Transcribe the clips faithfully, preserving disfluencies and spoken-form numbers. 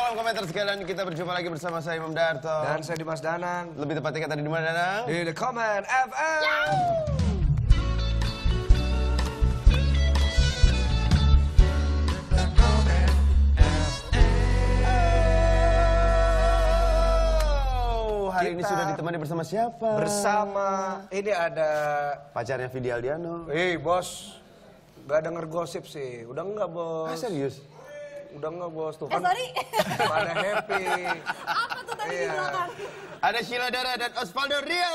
malam komentar sekalian, kita berjumpa lagi bersama saya Imam Darto. Dan saya Dimas Danang. Lebih tepatnya kata di mana Danang? Di The Comment F M. Oh, hari ini Kita sudah ditemani bersama siapa? Bersama, ini ada... Pacarnya Vidi Aldiano. Hei bos, gak denger gosip sih. Udah enggak bos. Ah, serius? Udah enggak bos tuh Eh, kan. sorry. Pada happy. Apa tuh tadi di Iya. belakang? Ada Sheila Dara dan Osvaldo Rio.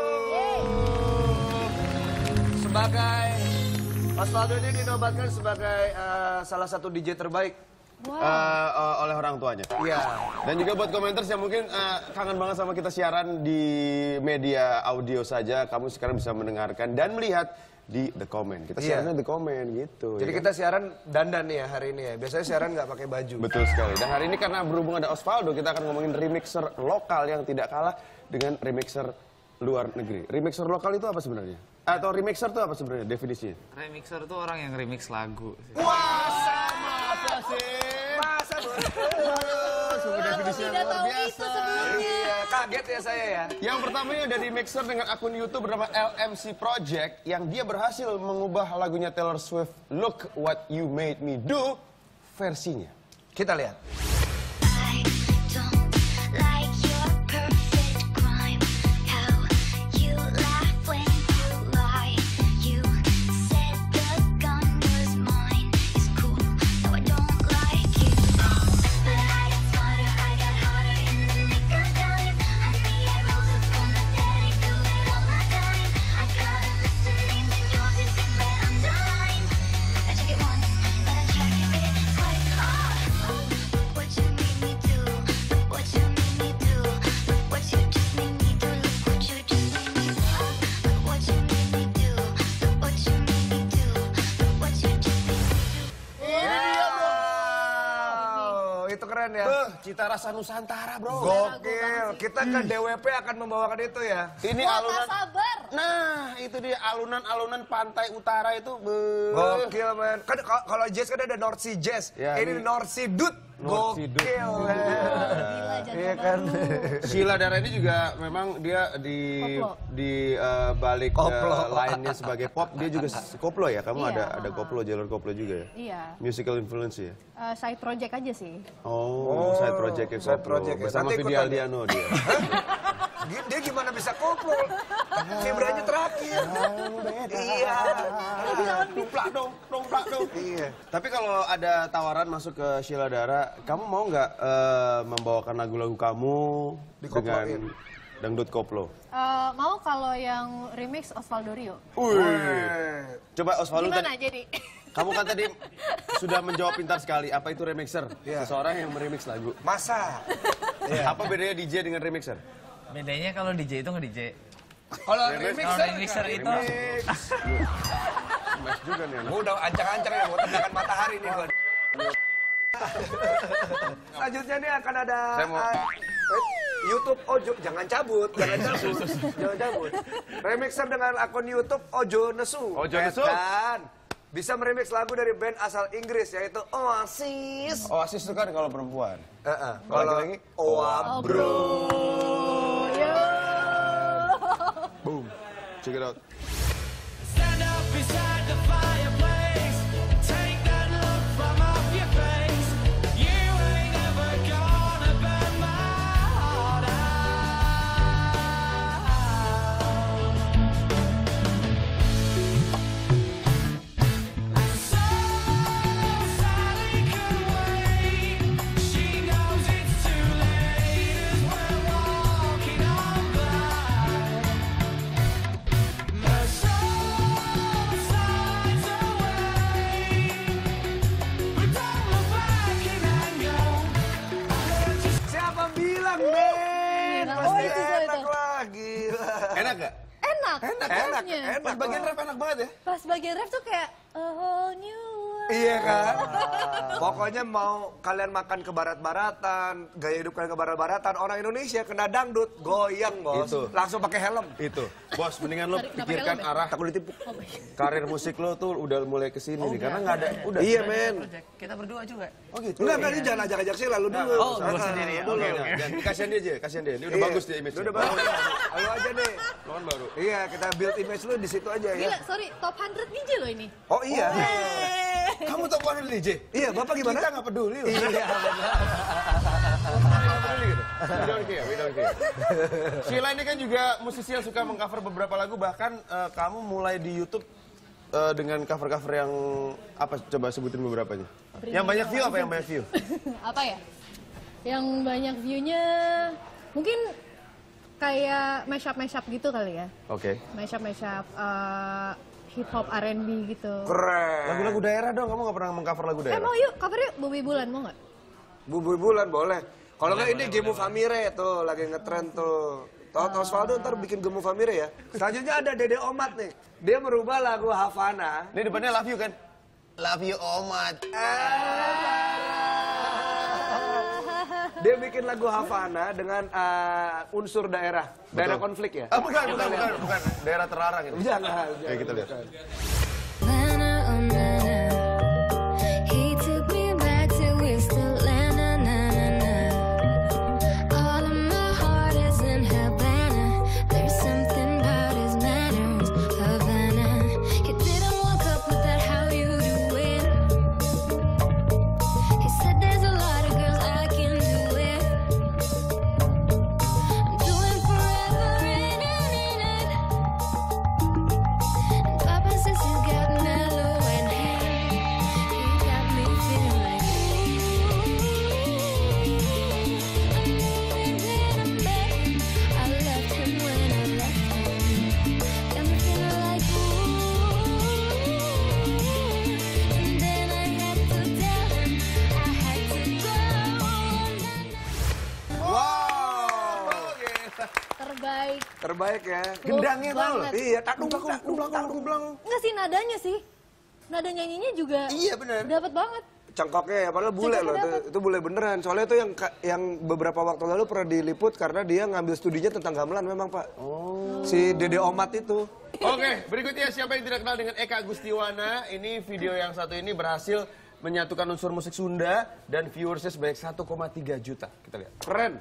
Sebagai Osvaldo ini dinobatkan sebagai eh, salah satu D J terbaik. Wow. Eh, eh, oleh orang tuanya. Iya. Dan juga buat komenters yang mungkin eh, kangen banget sama kita siaran di media audio saja, kamu sekarang bisa mendengarkan dan melihat di The Comment. Kita Iya. siarannya The Comment gitu. Jadi ya kita siaran dandan nih ya hari ini ya. Biasanya siaran nggak pakai baju. Betul sekali. Dan hari ini karena berhubung ada Osvaldo, kita akan ngomongin remixer lokal yang tidak kalah dengan remixer luar negeri. Remixer lokal itu apa sebenarnya? Atau remixer itu apa sebenarnya definisinya? Remixer tuh orang yang remix lagu sih. Wah, sama apa sih? Masa Sungguh definisinya tidak luar tahu biasa. itu sebelumnya. Iya, kaget ya saya ya. Yang pertamanya ada remixer dengan akun YouTube bernama L M C Project yang dia berhasil mengubah lagunya Taylor Swift Look What You Made Me Do versinya. Kita lihat. I don't like your perfect crime. How you laugh when you lie. You said the gun was mine. It's cool, though I don't like you. But I got smarter, I got harder in the nick of time. Honey, I rose up from the dead and do it all my time. I gotta listen names and yours is in red underline. I check it once, then I check it twice. Oh, what you made me do, look what you made me do, look what you just made me do, look what you just made me do, look what you made me do, look what you made me do, look what you just made me do. Wow, itu keren ya. Beuh, cita rasa Nusantara, bro. Gokil. Kita ke D W P akan membawakan itu ya. Ini Wah, alunan. tak sabar. Nah, itu dia alunan-alunan pantai utara itu. Beuh. Gokil men. Kan ka- kalau jazz kan ada North Sea Jazz. Ya, ini ini- North Sea Dude. North Sea Dude. Gokil men. Gila, jangan Iya kan. Sheila Dara ini juga memang dia di Koplo. di eh, balik Koplo. eh, lainnya sebagai pop, dia juga s- koplo ya. Kamu Iya, ada ada ha-ha. koplo, jalur koplo juga ya. Iya. Musical influence ya. Eh, side project aja sih. Oh, side project ya side koplo. project ya. Bersama Nanti Vidi ikutan ya? Aldiano dia. Gi- Dia gimana bisa koplo? Vibranya terakhir. Iya. Tumplak dong, tumplak dong. Iya. Tapi kalau ada tawaran masuk ke Sheila Dara, kamu mau nggak eh, membawakan lagu-lagu kamu Dikoploin. dengan dangdut koplo? Eh, mau kalau yang remix Osvaldo Rio. Wih. Coba Osvaldo tadi, Gimana jadi? kamu kan tadi sudah menjawab pintar sekali. Apa itu remixer? Iya. Seseorang yang meremix lagu. Masa? Apa bedanya D J dengan remixer? Bedanya kalau D J itu nge-D J. Kalau Kalau remixer, remixer itu Smash juga nih anak. Gua udah ancang-ancang ya, mau tendangan matahari nih gua. Selanjutnya nih akan ada Saya mau- uh, eh, YouTube Ojo, jangan cabut, jangan cabut, jangan cabut. Remixer dengan akun YouTube Ojo Nesu. Ojo Nesu. Dan bisa meremix lagu dari band asal Inggris yaitu Oasis. Oasis itu kan kalau perempuan. Heeh. Kalau Kalau lagi-lagi, Oa Bro. Yo. Boom. Check it out. Stand up beside the fireplace. Take that look from off your face. You ain't ever gonna burn my heart out. So Sally can wait. She knows it's too late as we're walking on by. My soul slides away, but don't look back in anger. Siapa bilang, men? Oh, Pasti itu, itu, enak itu. lagi. Enak gak? Enak. Enak, rapnya. enak, enak. Pas bagian rap enak banget ya. Pas bagian rap tuh kayak a whole new world. Iya kan? Pokoknya mau kalian makan ke barat-baratan, gaya hidup kalian ke barat-baratan, orang Indonesia kena dangdut, goyang bos. Itu. Langsung pakai helm. Itu. Bos, mendingan lo Kenapa pikirkan helm ya? arah Takut ditipu. karir musik lo tuh udah mulai kesini nih. Karena nggak ada, udah. Iya men. Project. Kita berdua juga. Oh gitu. Enggak, enggak, ini jangan ajak-ajak sih lalu dulu. Oh, gua Ah, sendiri ya. dulu. Oke, Nah, jangan, kasihan dia aja, kasihan dia. Ini udah Iya. bagus dia image. Ini udah bagus. Lalu aja deh. Lo kan baru. Iya, kita build image lu di situ aja ya. Gila, sorry, top seratus D J loh ini. Oh iya. Kamu top one D J? Iya, Bapak gimana? Kita nggak peduli loh. Iya, benar. Nggak peduli gitu. We don't care, we don't care. Sheila ini kan juga musisi yang suka mengcover beberapa lagu, bahkan eh, kamu mulai di YouTube eh, dengan cover-cover yang apa? Coba sebutin beberapanya. Yang banyak view apa yang banyak view? Apa ya? Yang banyak view-nya mungkin kayak mashup-mashup gitu kali ya. Oke. Mashup-mashup eh, hip hop R and B gitu. Keren. Lagu-lagu daerah dong, kamu nggak pernah mengcover lagu Eh daerah? mau yuk, cover yuk Bobby Bulan, mau nggak? Bubu bulan boleh. Kalau nggak ini Gemu Famire tuh lagi ngetren tuh. Toto Osvaldo ntar bikin Gemu Famire ya. Selanjutnya ada Dede Omat nih. Dia merubah lagu Havana. Ini depannya love you kan? Love you Omat. Dia bikin lagu Havana dengan uh, unsur daerah, daerah konflik ya. Ah, bukan, bukan, bukan, bukan. Daerah terlarang itu. Jangan. Oke, kita lihat. Lana, oh Nana, he took me back to Wisterlana, na na na. All of my heart is in Havana. There's something about his manners, Havana. He didn't walk up with that how you do it. He said there's a lot of girls I can do it. I'm doing forever in and in it. And Papa says you got mellow and him. He got me feeling. I knew him when I met him. I left him when I left him. Got me feeling like ooh. And then I had to tell him I had to go. Wow. Terbaik. Terbaik ya. Gendangnya tuh. Banget. Iya, takdung takdung takdung takdung. Enggak sih nadanya sih. Nada nyanyinya juga Iya benar. dapat banget. Cengkoknya ya, padahal bule Cengkoknya loh, itu, dapet. itu bule beneran. Soalnya itu yang ka- yang beberapa waktu lalu pernah diliput karena dia ngambil studinya tentang gamelan memang Pak. Oh. Si Dede Omat itu. Oke, berikutnya siapa yang tidak kenal dengan Eka Gustiwana? Ini video yang satu ini berhasil menyatukan unsur musik Sunda dan viewersnya sebanyak satu koma tiga juta. Kita lihat. Keren.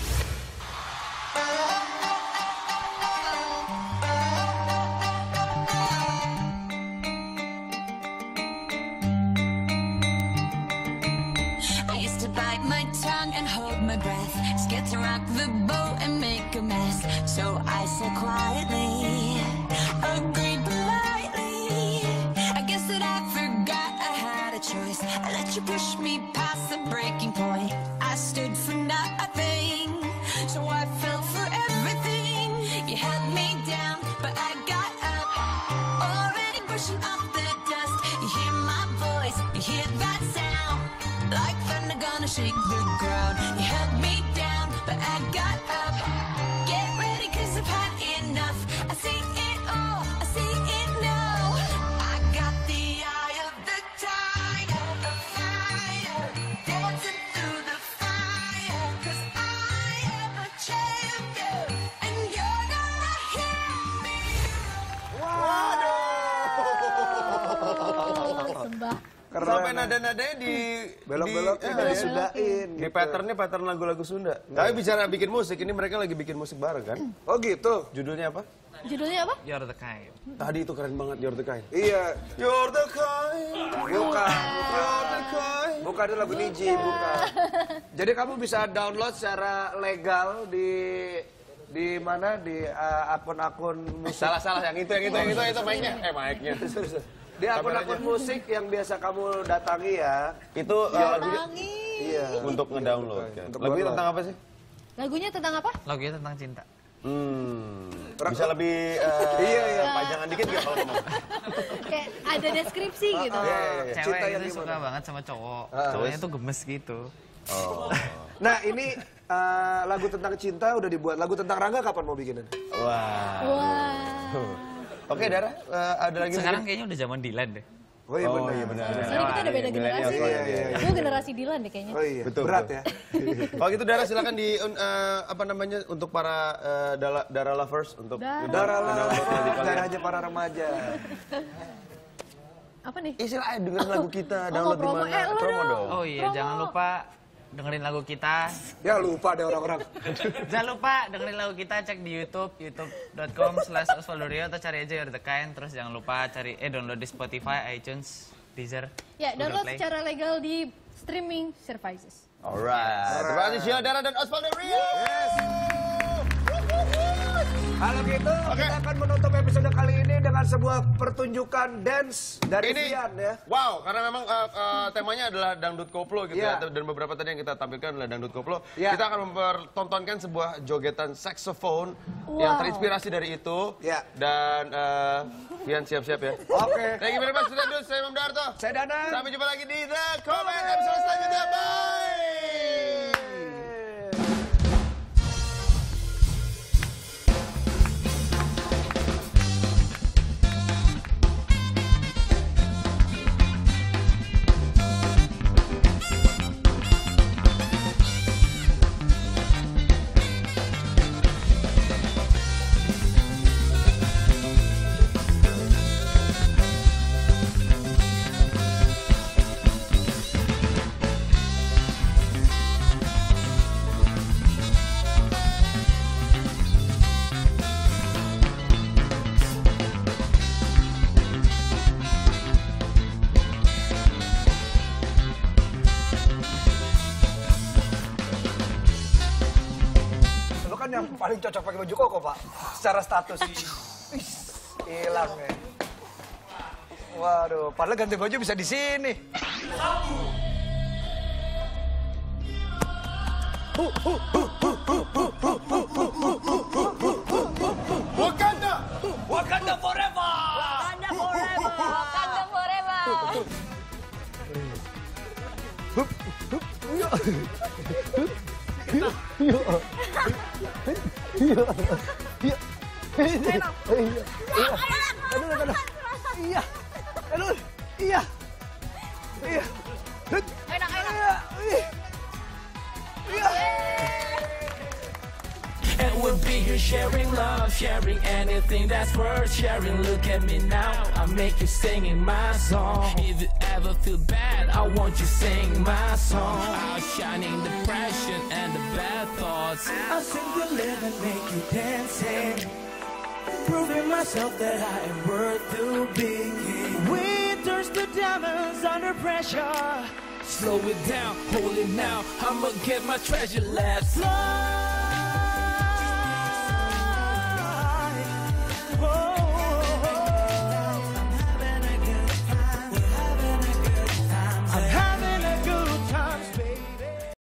I used to bite my tongue and hold my breath, scared to rock the boat and make a mess. So I said quietly, agreed politely. I guess that I forgot I had a choice. I let you push me past the breaking point. I stood for nothing, so I fell for everything. You held me down, but I got up, already brushing off the dust. You hear my voice, you hear that sound, like thunder gonna shake the ground. You held me down, but I got up. Get ready, cause I've had enough. I see it all, I see it now. I got the eye of the tiger, the fire, dancing through the fire. Cause I am a champion, and you're gonna hear me. Oh, sembah. Keren. Sampai nada-nadanya di Belok-belok di, ya, eh, disudahin. di gitu. patternnya pattern lagu-lagu Sunda. Tapi bicara bikin musik, ini mereka lagi bikin musik bareng kan? Oh gitu. Judulnya apa? Judulnya apa? You're the kind. Tadi itu keren banget, You're the Kind. Iya. You're the kind, Bukan. you're the kind. Bukan itu lagu Niji, bukan. Jadi kamu bisa download secara legal di di mana di uh, akun-akun musik. Salah-salah, yang itu, yang itu, yang itu, itu mic-nya. Eh, mic-nya. Di akun-akun musik yang biasa kamu datangi ya. Itu uh, lagunya Nangis. Iya. untuk ngedownload kan. Untuk Lagunya download. tentang apa sih? Lagunya tentang apa? Lagunya tentang cinta. Hmm, bisa lebih uh, Iya, iya. pajangan dikit nggak kalau ngomong? Kayak ada deskripsi gitu. Iya, iya, iya. Cewek Cinta yang itu gimana? suka banget sama cowok. Ah, Cowoknya tuh gemes gitu. Oh. Nah ini uh, lagu tentang cinta udah dibuat. Lagu tentang Rangga kapan mau bikinin? Wah. Wah. Oke, Dara, uh, ada lagi Sekarang mungkin? kayaknya udah zaman Dilan deh. Oh iya Oh benar. iya benar. Sorry kita ada beda Milenial generasi. soalnya. Iya, iya, Gue generasi Dilan deh kayaknya. Oh iya, Betul, berat betul. ya. Kalau gitu Dara silakan di un- eh, apa namanya untuk para eh, Dara, Dara lovers untuk Dara. Darah lah, download lagu kalian. darah aja para remaja. Apa nih? Ih, silakan dengerin lagu kita, Oh, download di promo. mana? Eh, lu Promo dong. dong. Oh iya, Promo. jangan lupa dengerin lagu kita. Ya lupa deh orang-orang. Jangan lupa dengerin lagu kita, cek di YouTube, youtube dot com slash Osvaldo Rio atau cari aja You're the Kind. Terus jangan lupa cari eh download di Spotify, iTunes, Deezer. Ya, Google download Play. secara legal di streaming services. Alright. Terima kasih Sheila Dara dan Osvaldo Rio. Kalau gitu Oke. kita akan menutup episode kali ini dengan sebuah pertunjukan dance dari Ini, Vian ya. wow, karena memang uh, uh, temanya adalah dangdut koplo gitu Iya. ya, dan beberapa tadi yang kita tampilkan adalah dangdut koplo. Iya. Kita akan mempertontonkan sebuah jogetan saxophone yang Wow. terinspirasi dari itu. Iya. Dan uh, Vian siap-siap ya. Oke. Thank you very much, sudah dulu. Saya Imam Darto. Saya Danang. Sampai jumpa lagi di The Comment episode selanjutnya. Bye. Lu kan yang paling cocok pakai baju koko, Pak. Secara status. Ih, hilang ya. Waduh, padahal ganti baju bisa di sini. Wakanda. Wakanda forever. Wakanda forever. Wakanda forever. Aduh, aduh. Iya. Aduh. Iya. Iya. Enak, enak. Iya. Ih. Iya. And we'll be here sharing love, sharing anything that's worth sharing. Look at me now, I make you singing my song. If you ever feel bad, I want you sing my song. Outshining depression and the bad thoughts. I'll sing the live and make you dancing. Proving myself that I am worth to be. Winter's the diamonds under pressure. Slow it down, hold it now. I'ma get my treasure. Let's fly.